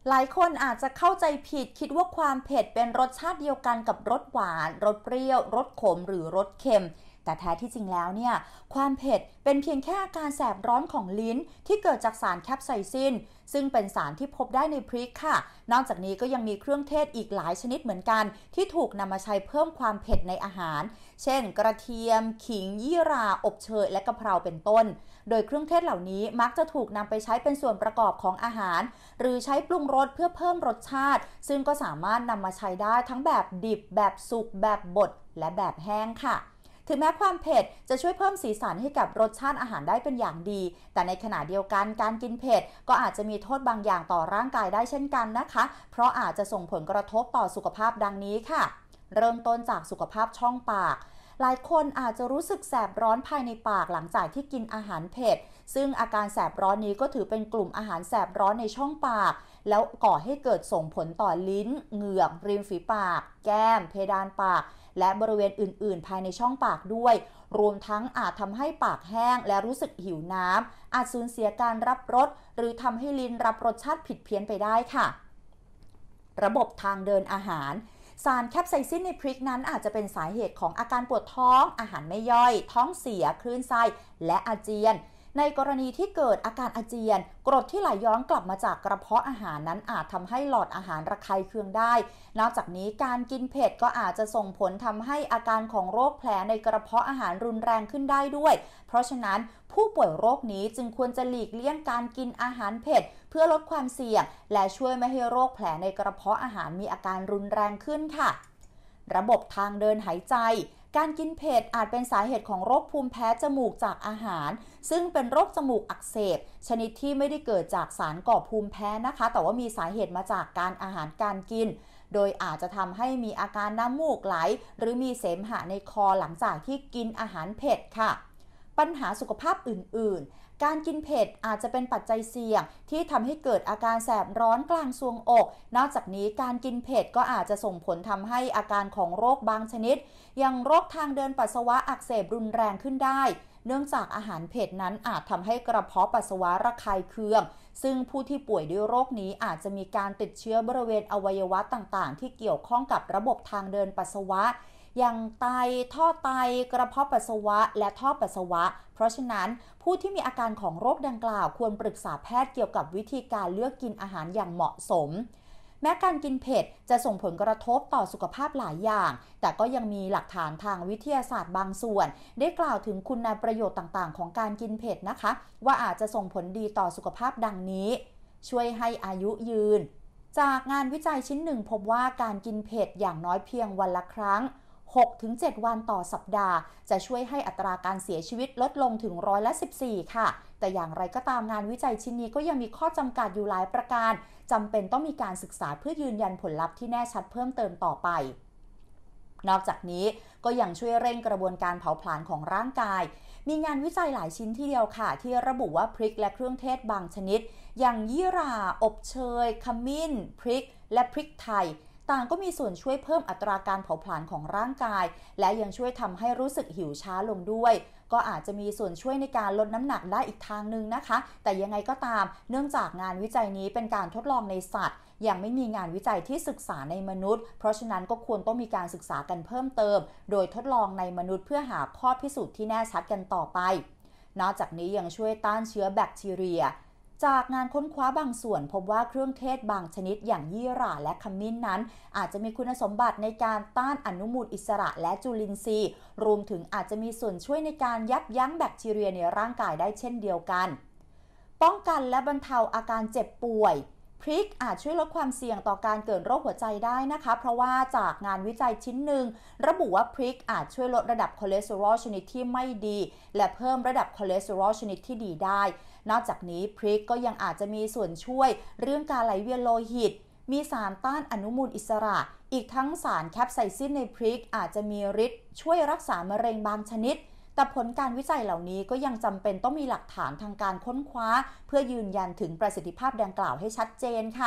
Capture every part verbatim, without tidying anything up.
หลายคนอาจจะเข้าใจผิดคิดว่าความเผ็ดเป็นรสชาติเดียวกันกับรสหวานรสเปรี้ยวรสขมหรือรสเค็มแต่แท้ที่จริงแล้วเนี่ยความเผ็ดเป็นเพียงแค่อาการแสบร้อนของลิ้นที่เกิดจากสารแคปไซซินซึ่งเป็นสารที่พบได้ในพริกค่ะนอกจากนี้ก็ยังมีเครื่องเทศอีกหลายชนิดเหมือนกันที่ถูกนำมาใช้เพิ่มความเผ็ดในอาหารเช่นกระเทียมขิงยี่หร่าอบเชยและกะเพราเป็นต้นโดยเครื่องเทศเหล่านี้มักจะถูกนำไปใช้เป็นส่วนประกอบของอาหารหรือใช้ปรุงรสเพื่อเพิ่มรสชาติซึ่งก็สามารถนำมาใช้ได้ทั้งแบบดิบแบบสุกแบบบดและแบบแห้งค่ะถึงแม้ความเผ็ดจะช่วยเพิ่มสีสันให้กับรสชาติอาหารได้เป็นอย่างดีแต่ในขณะเดียวกันการกินเผ็ดก็อาจจะมีโทษบางอย่างต่อร่างกายได้เช่นกันนะคะเพราะอาจจะส่งผลกระทบต่อสุขภาพดังนี้ค่ะเริ่มต้นจากสุขภาพช่องปากหลายคนอาจจะรู้สึกแสบร้อนภายในปากหลังจากที่กินอาหารเผ็ดซึ่งอาการแสบร้อนนี้ก็ถือเป็นกลุ่มอาหารแสบร้อนในช่องปากแล้วก่อให้เกิดส่งผลต่อลิ้นเหงือกริมฝีปากแก้มเพดานปากและบริเวณอื่นๆภายในช่องปากด้วยรวมทั้งอาจทำให้ปากแห้งและรู้สึกหิวน้ำอาจสูญเสียการรับรสหรือทำให้ลิ้นรับรสชาติผิดเพี้ยนไปได้ค่ะระบบทางเดินอาหารสารแคปไซซินในพริกนั้นอาจจะเป็นสาเหตุของอาการปวดท้องอาหารไม่ย่อยท้องเสียคลื่นไส้และอาเจียนในกรณีที่เกิดอาการอาเจียนกรดที่ไหลย้อนกลับมาจากกระเพาะอาหารนั้นอาจทำให้หลอดอาหารระคายเคืองได้นอกจากนี้การกินเผ็ดก็อาจจะส่งผลทำให้อาการของโรคแผลในกระเพาะอาหารรุนแรงขึ้นได้ด้วยเพราะฉะนั้นผู้ป่วยโรคนี้จึงควรจะหลีกเลี่ยงการกินอาหารเผ็ดเพื่อลดความเสี่ยงและช่วยไม่ให้โรคแผลในกระเพาะอาหารมีอาการรุนแรงขึ้นค่ะระบบทางเดินหายใจการกินเผ็ดอาจเป็นสาเหตุของโรคภูมิแพ้จมูกจากอาหารซึ่งเป็นโรคจมูกอักเสบชนิดที่ไม่ได้เกิดจากสารก่อภูมิแพ้นะคะแต่ว่ามีสาเหตุมาจากการอาหารการกินโดยอาจจะทำให้มีอาการน้ำมูกไหลหรือมีเสมหะในคอหลังจากที่กินอาหารเผ็ดค่ะปัญหาสุขภาพอื่นๆการกินเผ็ดอาจจะเป็นปัจจัยเสี่ยงที่ทำให้เกิดอาการแสบร้อนกลางทรวงอกนอกจากนี้การกินเผ็ดก็อาจจะส่งผลทำให้อาการของโรคบางชนิดอย่างโรคทางเดินปัสสาวะอักเสบรุนแรงขึ้นได้เนื่องจากอาหารเผ็ดนั้นอาจทำให้กระเพาะปัสสาวะระคายเคืองซึ่งผู้ที่ป่วยด้วยโรคนี้อาจจะมีการติดเชื้อบริเวณอวัยวะต่างๆที่เกี่ยวข้องกับระบบทางเดินปัสสาวะอย่างไตท่อไตกระเพาะปัสสาวะและท่อปัสสาวะเพราะฉะนั้นผู้ที่มีอาการของโรคดังกล่าวควรปรึกษาแพทย์เกี่ยวกับวิธีการเลือกกินอาหารอย่างเหมาะสมแม้การกินเผ็ดจะส่งผลกระทบต่อสุขภาพหลายอย่างแต่ก็ยังมีหลักฐานทางวิทยาศาสตร์บางส่วนได้กล่าวถึงคุณประโยชน์ต่างๆของการกินเผ็ดนะคะว่าอาจจะส่งผลดีต่อสุขภาพดังนี้ช่วยให้อายุยืนจากงานวิจัยชิ้นหนึ่งพบว่าการกินเผ็ดอย่างน้อยเพียงวันละครั้งหกถึงเจ็ด วันต่อสัปดาห์จะช่วยให้อัตราการเสียชีวิตลดลงถึงร้อยละสิบสี่ค่ะแต่อย่างไรก็ตามงานวิจัยชิ้นนี้ก็ยังมีข้อจำกัดอยู่หลายประการจำเป็นต้องมีการศึกษาเพื่อยืนยันผลลัพธ์ที่แน่ชัดเพิ่มเติมต่อไปนอกจากนี้ก็ยังช่วยเร่งกระบวนการเผาผลาญของร่างกายมีงานวิจัยหลายชิ้นที่เดียวค่ะที่ระบุว่าพริกและเครื่องเทศบางชนิดอย่างยี่หร่าอบเชยขมิ้นพริกและพริกไทยต่างก็มีส่วนช่วยเพิ่มอัตราการเผาผลาญของร่างกายและยังช่วยทำให้รู้สึกหิวช้าลงด้วยก็อาจจะมีส่วนช่วยในการลดน้ำหนักได้อีกทางนึงนะคะแต่ยังไงก็ตามเนื่องจากงานวิจัยนี้เป็นการทดลองในสัตว์ยังไม่มีงานวิจัยที่ศึกษาในมนุษย์เพราะฉะนั้นก็ควรต้องมีการศึกษากันเพิ่มเติมโดยทดลองในมนุษย์เพื่อหาข้อพิสูจน์ที่แน่ชัดกันต่อไปนอกจากนี้ยังช่วยต้านเชื้อแบคทีเรียจากงานค้นคว้าบางส่วนพบว่าเครื่องเทศบางชนิดอย่างยี่หร่าและขมิ้นนั้นอาจจะมีคุณสมบัติในการต้านอนุมูลอิสระและจุลินทรีย์รวมถึงอาจจะมีส่วนช่วยในการยับยั้งแบคทีเรียในร่างกายได้เช่นเดียวกันป้องกันและบรรเทาอาการเจ็บป่วยพริกอาจช่วยลดความเสี่ยงต่อการเกิดโรคหัวใจได้นะคะเพราะว่าจากงานวิจัยชิ้นหนึ่งระบุว่าพริกอาจช่วยลดระดับคอเลสเตอรอลชนิดที่ไม่ดีและเพิ่มระดับคอเลสเตอรอลชนิดที่ดีได้นอกจากนี้พริกก็ยังอาจจะมีส่วนช่วยเรื่องการไหลเวียนโลหิตมีสารต้านอนุมูลอิสระอีกทั้งสารแคปไซซินในพริกอาจจะมีฤทธิ์ช่วยรักษามะเร็งบางชนิดแต่ผลการวิจัยเหล่านี้ก็ยังจำเป็นต้องมีหลักฐานทางการค้นคว้าเพื่อยืนยันถึงประสิทธิภาพดังกล่าวให้ชัดเจนค่ะ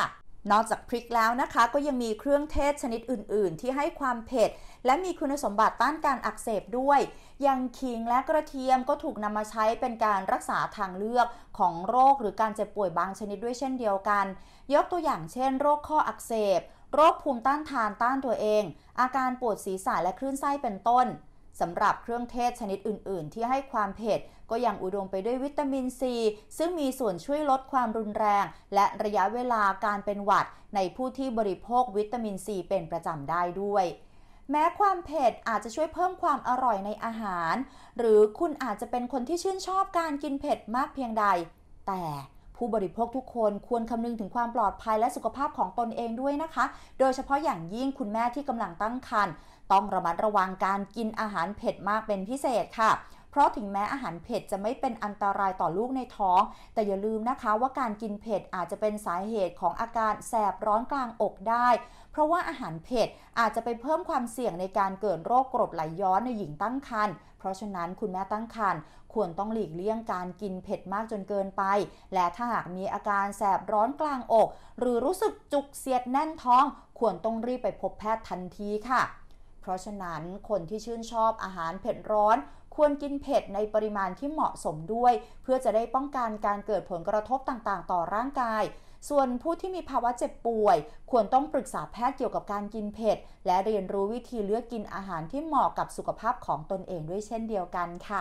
นอกจากพริกแล้วนะคะก็ยังมีเครื่องเทศชนิดอื่นๆที่ให้ความเผ็ดและมีคุณสมบัติต้านการอักเสบด้วยอย่างขิงและกระเทียมก็ถูกนำมาใช้เป็นการรักษาทางเลือกของโรคหรือการเจ็บป่วยบางชนิดด้วยเช่นเดียวกันยกตัวอย่างเช่นโรคข้ออักเสบโรคภูมิต้านทานต้านตัวเองอาการปวดศีรษะและคลื่นไส้เป็นต้นสำหรับเครื่องเทศชนิดอื่นๆที่ให้ความเผ็ดก็ยังอุดมไปด้วยวิตามินซีซึ่งมีส่วนช่วยลดความรุนแรงและระยะเวลาการเป็นหวัดในผู้ที่บริโภควิตามินซีเป็นประจำได้ด้วยแม้ความเผ็ดอาจจะช่วยเพิ่มความอร่อยในอาหารหรือคุณอาจจะเป็นคนที่ชื่นชอบการกินเผ็ดมากเพียงใดแต่ผู้บริโภคทุกคนควรคำนึงถึงความปลอดภัยและสุขภาพของตนเองด้วยนะคะโดยเฉพาะอย่างยิ่งคุณแม่ที่กำลังตั้งครรภ์ต้องระมัดระวังการกินอาหารเผ็ดมากเป็นพิเศษค่ะเพราะถึงแม้อาหารเผ็ดจะไม่เป็นอันตรายต่อลูกในท้องแต่อย่าลืมนะคะว่าการกินเผ็ดอาจจะเป็นสาเหตุของอาการแสบร้อนกลางอกได้เพราะว่าอาหารเผ็ดอาจจะไปเพิ่มความเสี่ยงในการเกิดโรคกรดไหลย้อนในหญิงตั้งครรภ์เพราะฉะนั้นคุณแม่ตั้งครรภ์ควรต้องหลีกเลี่ยงการกินเผ็ดมากจนเกินไปและถ้าหากมีอาการแสบร้อนกลางอกหรือรู้สึกจุกเสียดแน่นท้องควรต้องรีบไปพบแพทย์ทันทีค่ะเพราะฉะนั้นคนที่ชื่นชอบอาหารเผ็ดร้อนควรกินเผ็ดในปริมาณที่เหมาะสมด้วยเพื่อจะได้ป้องกันการเกิดผลกระทบต่างๆต่อร่างกายส่วนผู้ที่มีภาวะเจ็บป่วยควรต้องปรึกษาแพทย์เกี่ยวกับการกินเผ็ดและเรียนรู้วิธีเลือกกินอาหารที่เหมาะกับสุขภาพของตนเองด้วยเช่นเดียวกันค่ะ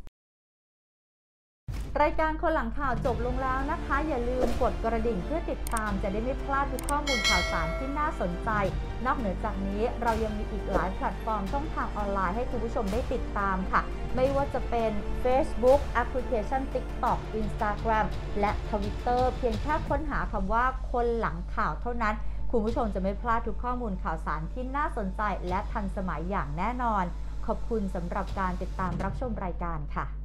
รายการคนหลังข่าวจบลงแล้วนะคะอย่าลืมกดกระดิ่งเพื่อติดตามจะได้ไม่พลาดทุกข้อมูลข่าวสารที่น่าสนใจนอกเหนือจากนี้เรายังมีอีกหลายแพลตฟอร์มช่องทางออนไลน์ให้คุณผู้ชมได้ติดตามค่ะไม่ว่าจะเป็น Facebook แอปพลิเคชัน TikTok Instagram และ Twitter เพียงแค่ค้นหาคำว่าคนหลังข่าวเท่านั้นคุณผู้ชมจะไม่พลาดทุกข้อมูลข่าวสารที่น่าสนใจและทันสมัยอย่างแน่นอนขอบคุณสำหรับการติดตามรับชมรายการค่ะ